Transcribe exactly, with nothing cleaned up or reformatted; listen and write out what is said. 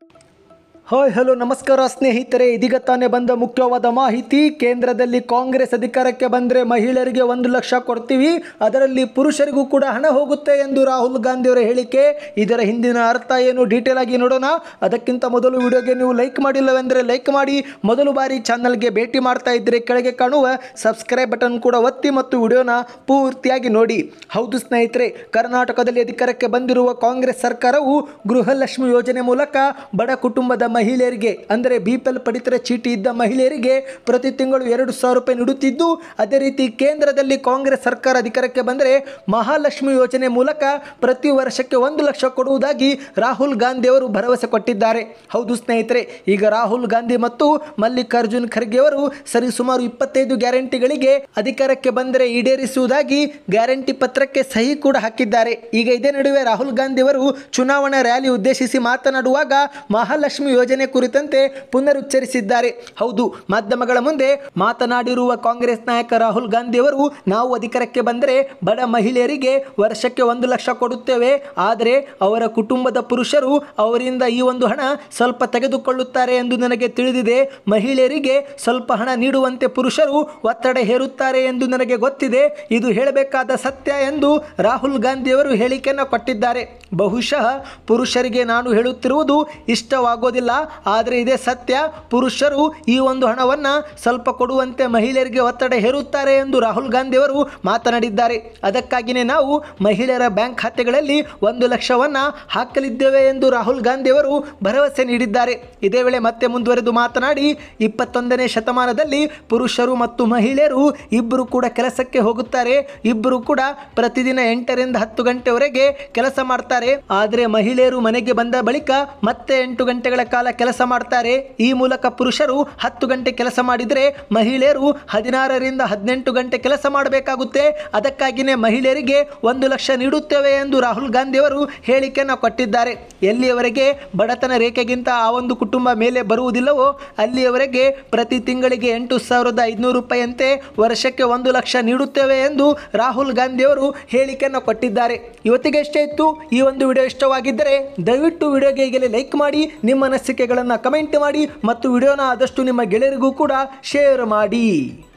Hi hello ನಮಸ್ಕಾರ ಸ್ನೇಹಿತರೆ, ಇದೀಗ ತಾನೇ ಬಂದ ಮುಖ್ಯವಾದ ಮಾಹಿತಿ. ಕೇಂದ್ರದಲ್ಲಿ ಕಾಂಗ್ರೆಸ್ ಅಧಿಕಾರಕ್ಕೆ ಬಂದರೆ ಮಹಿಳೆಯರಿಗೆ ಒಂದು ಲಕ್ಷ ಕೊಡ್ತೀವಿ, ಅದರಲ್ಲಿ ಪುರುಷರಿಗೂ ಕೂಡ ಹಣ ಹೋಗುತ್ತೆ ಎಂದು ರಾಹುಲ್ ಗಾಂಧಿಯವರ ಹೇಳಿಕೆ. ಇದರ ಹಿಂದಿನ ಅರ್ಥ ಏನು ಡೀಟೇಲ್ ಆಗಿ ನೋಡೋಣ. ಅದಕ್ಕಿಂತ ಮೊದಲು ವಿಡಿಯೋಗೆ ನೀವು ಲೈಕ್ ಮಾಡಿಲ್ಲವೆಂದರೆ ಲೈಕ್ ಮಾಡಿ. ಮೊದಲು ಬಾರಿ ಚಾನಲ್ಗೆ ಭೇಟಿ ಮಾಡ್ತಾ ಇದ್ದರೆ ಕೆಳಗೆ ಕಾಣುವ ಸಬ್ಸ್ಕ್ರೈಬ್ ಬಟನ್ ಕೂಡ ಒತ್ತಿ ಮತ್ತು ವಿಡಿಯೋನ ಪೂರ್ತಿಯಾಗಿ ನೋಡಿ. ಹೌದು ಸ್ನೇಹಿತರೆ, ಕರ್ನಾಟಕದಲ್ಲಿ ಅಧಿಕಾರಕ್ಕೆ ಬಂದಿರುವ ಕಾಂಗ್ರೆಸ್ ಸರ್ಕಾರವು ಗೃಹಲಕ್ಷ್ಮಿ ಯೋಜನೆ ಮೂಲಕ ಬಡ ಕುಟುಂಬದ ಮಹಿಳೆಯರಿಗೆ ಅಂದರೆ ಬಿಪಿಎಲ್ ಪಡಿತರ ಚೀಟಿ ಇದ್ದ ಮಹಿಳೆಯರಿಗೆ ಪ್ರತಿ ತಿಂಗಳು ಎರಡು ಸಾವಿರ ರೂಪಾಯಿ ನೀಡುತ್ತಿದ್ದು, ಅದೇ ರೀತಿ ಕೇಂದ್ರದಲ್ಲಿ ಕಾಂಗ್ರೆಸ್ ಸರ್ಕಾರ ಅಧಿಕಾರಕ್ಕೆ ಬಂದರೆ ಮಹಾಲಕ್ಷ್ಮಿ ಯೋಜನೆ ಮೂಲಕ ಪ್ರತಿ ವರ್ಷಕ್ಕೆ ಒಂದು ಲಕ್ಷ ಕೊಡುವುದಾಗಿ ರಾಹುಲ್ ಗಾಂಧಿ ಅವರು ಭರವಸೆ ಕೊಟ್ಟಿದ್ದಾರೆ. ಹೌದು ಸ್ನೇಹಿತರೆ, ಈಗ ರಾಹುಲ್ ಗಾಂಧಿ ಮತ್ತು ಮಲ್ಲಿಕಾರ್ಜುನ್ ಖರ್ಗೆ ಅವರು ಸರಿಸುಮಾರು ಇಪ್ಪತ್ತೈದು ಗ್ಯಾರಂಟಿಗಳಿಗೆ ಅಧಿಕಾರಕ್ಕೆ ಬಂದರೆ ಈಡೇರಿಸುವುದಾಗಿ ಗ್ಯಾರಂಟಿ ಪತ್ರಕ್ಕೆ ಸಹಿ ಕೂಡ ಹಾಕಿದ್ದಾರೆ. ಈಗ ಇದೇ ನಡುವೆ ರಾಹುಲ್ ಗಾಂಧಿ ಅವರು ಚುನಾವಣಾ ರ್ಯಾಲಿ ಉದ್ದೇಶಿಸಿ ಮಾತನಾಡುವಾಗ ಮಹಾಲಕ್ಷ್ಮಿ ಯೋಜನೆ ಕುರಿತಂತೆ ಪುನರುಚ್ಚರಿಸಿದ್ದಾರೆ. ಹೌದು, ಮಾಧ್ಯಮಗಳ ಮುಂದೆ ಮಾತನಾಡಿರುವ ಕಾಂಗ್ರೆಸ್ ನಾಯಕ ರಾಹುಲ್ ಗಾಂಧಿ ಅವರು, ನಾವು ಅಧಿಕಾರಕ್ಕೆ ಬಂದರೆ ಬಡ ಮಹಿಳೆಯರಿಗೆ ವರ್ಷಕ್ಕೆ ಒಂದು ಲಕ್ಷ ಕೊಡುತ್ತೇವೆ, ಆದರೆ ಅವರ ಕುಟುಂಬದ ಪುರುಷರು ಅವರಿಂದ ಈ ಒಂದು ಹಣ ಸ್ವಲ್ಪ ತೆಗೆದುಕೊಳ್ಳುತ್ತಾರೆ ಎಂದು ನನಗೆ ತಿಳಿದಿದೆ. ಮಹಿಳೆಯರಿಗೆ ಸ್ವಲ್ಪ ಹಣ ನೀಡುವಂತೆ ಪುರುಷರು ಒತ್ತಡ ಹೇರುತ್ತಾರೆ ಎಂದು ನನಗೆ ಗೊತ್ತಿದೆ. ಇದು ಹೇಳಬೇಕಾದ ಸತ್ಯ ಎಂದು ರಾಹುಲ್ ಗಾಂಧಿ ಅವರು ಹೇಳಿಕೆಯನ್ನು ಕೊಟ್ಟಿದ್ದಾರೆ. ಬಹುಶಃ ಪುರುಷರಿಗೆ ನಾನು ಹೇಳುತ್ತಿರುವುದು ಇಷ್ಟವಾಗೋದಿಲ್ಲ, ಆದರೆ ಇದೇ ಸತ್ಯ. ಪುರುಷರು ಈ ಒಂದು ಹಣವನ್ನು ಸ್ವಲ್ಪ ಕೊಡುವಂತೆ ಮಹಿಳೆಯರಿಗೆ ಒತ್ತಡ ಹೇರುತ್ತಾರೆ ಎಂದು ರಾಹುಲ್ ಗಾಂಧಿ ಅವರು ಮಾತನಾಡಿದ್ದಾರೆ. ಅದಕ್ಕಾಗಿಯೇ ನಾವು ಮಹಿಳೆಯರ ಬ್ಯಾಂಕ್ ಖಾತೆಗಳಲ್ಲಿ ಒಂದು ಲಕ್ಷವನ್ನು ಹಾಕಲಿದ್ದೇವೆ ಎಂದು ರಾಹುಲ್ ಗಾಂಧಿ ಅವರು ಭರವಸೆ ನೀಡಿದ್ದಾರೆ. ಇದೇ ವೇಳೆ ಮತ್ತೆ ಮುಂದುವರೆದು ಮಾತನಾಡಿ, ಇಪ್ಪತ್ತೊಂದನೇ ಶತಮಾನದಲ್ಲಿ ಪುರುಷರು ಮತ್ತು ಮಹಿಳೆಯರು ಇಬ್ಬರು ಕೂಡ ಕೆಲಸಕ್ಕೆ ಹೋಗುತ್ತಾರೆ. ಇಬ್ಬರು ಕೂಡ ಪ್ರತಿದಿನ ಎಂಟರಿಂದ ಹತ್ತು ಗಂಟೆವರೆಗೆ ಕೆಲಸ ಮಾಡ್ತಾರೆ. ಆದರೆ ಮಹಿಳೆಯರು ಮನೆಗೆ ಬಂದ ಬಳಿಕ ಮತ್ತೆ ಎಂಟು ಗಂಟೆಗಳ ಕಾಲ ಕೆಲಸ ಮಾಡ್ತಾರೆ. ಈ ಮೂಲಕ ಪುರುಷರು ಹತ್ತು ಗಂಟೆ ಕೆಲಸ ಮಾಡಿದರೆ ಮಹಿಳೆಯರು ಹದಿನಾರರಿಂದ ಹದಿನೆಂಟು ಗಂಟೆ ಕೆಲಸ ಮಾಡಬೇಕಾಗುತ್ತೆ. ಅದಕ್ಕಾಗಿಯೇ ಮಹಿಳೆಯರಿಗೆ ಒಂದು ಲಕ್ಷ ನೀಡುತ್ತೇವೆ ಎಂದು ರಾಹುಲ್ ಗಾಂಧಿ ಅವರು ಹೇಳಿಕೆಯನ್ನು ಕೊಟ್ಟಿದ್ದಾರೆ. ಎಲ್ಲಿಯವರೆಗೆ ಬಡತನ ರೇಖೆಗಿಂತ ಆ ಒಂದು ಕುಟುಂಬ ಮೇಲೆ ಬರುವುದಿಲ್ಲವೋ ಅಲ್ಲಿಯವರೆಗೆ ಪ್ರತಿ ತಿಂಗಳಿಗೆ ಎಂಟು ಸಾವಿರದ ಐದುನೂರು ರೂಪಾಯಿಯಂತೆ ವರ್ಷಕ್ಕೆ ಒಂದು ಲಕ್ಷ ನೀಡುತ್ತೇವೆ ಎಂದು ರಾಹುಲ್ ಗಾಂಧಿ ಅವರು ಹೇಳಿಕೆಯನ್ನು ಕೊಟ್ಟಿದ್ದಾರೆ. ಇವತ್ತಿಗೆ ಇಷ್ಟೇ ಇತ್ತು. ಈ ಒಂದು ವಿಡಿಯೋ ಇಷ್ಟವಾಗಿದ್ದರೆ ದಯವಿಟ್ಟು ವಿಡಿಯೋಗೆ ಈಗಲೇ ಲೈಕ್ ಮಾಡಿ, ನಿಮ್ಮ ಅನಿಸಿಕೆಗಳನ್ನು ಕಮೆಂಟ್ ಮಾಡಿ ಮತ್ತು ವಿಡಿಯೋನ ಆದಷ್ಟು ನಿಮ್ಮ ಗೆಳೆಯರಿಗೂ ಕೂಡ ಶೇರ್ ಮಾಡಿ.